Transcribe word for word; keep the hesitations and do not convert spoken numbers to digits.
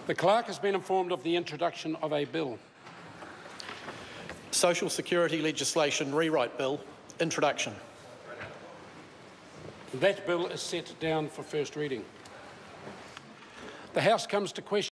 The clerk has been informed of the introduction of a bill. Social Security Legislation Rewrite Bill, introduction. That bill is set down for first reading. The House comes to question